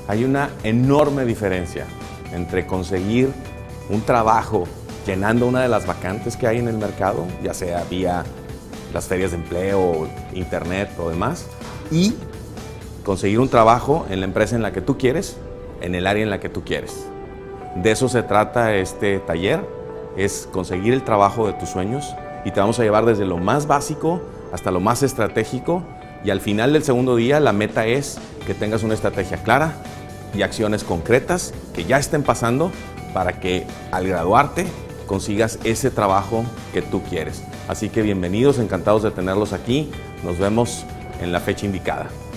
Hay una enorme diferencia entre conseguir un trabajo llenando una de las vacantes que hay en el mercado, ya sea vía las ferias de empleo, internet o demás, y conseguir un trabajo en la empresa en la que tú quieres, en el área en la que tú quieres. De eso se trata este taller, es conseguir el trabajo de tus sueños y te vamos a llevar desde lo más básico hasta lo más estratégico, y al final del segundo día la meta es que tengas una estrategia clara y acciones concretas que ya estén pasando para que al graduarte consigas ese trabajo que tú quieres. Así que bienvenidos, encantados de tenerlos aquí. Nos vemos en la fecha indicada.